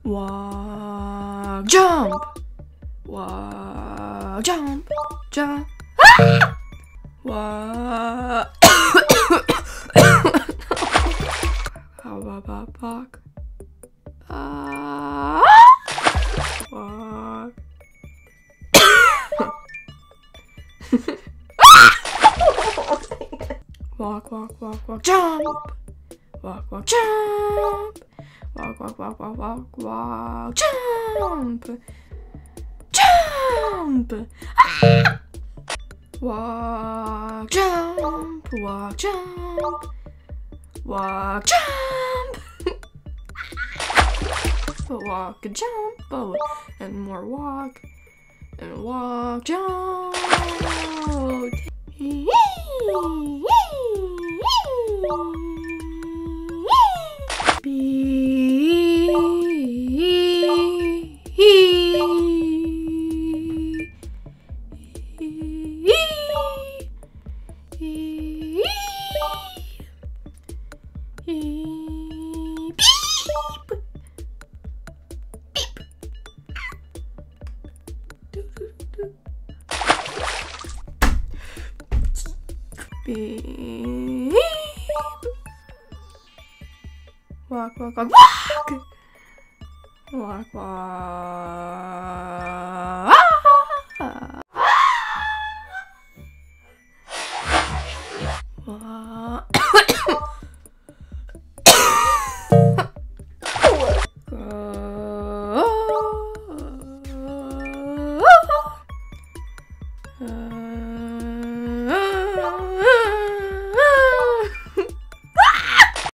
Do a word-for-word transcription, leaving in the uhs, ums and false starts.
Walk, jump. Walk, jump, jump. Ah! Walk. How about walk? Ah! Walk. Walk, walk, walk, walk, jump. Walk, walk, jump. Walk, walk, walk, walk, walk, walk, jump. Jump. Ah! Walk, jump. Walk, jump. Walk, jump. Walk and jump. Oh, and more walk. And walk, jump. Beep. Walk, walk, walk, walk. Walk, walk.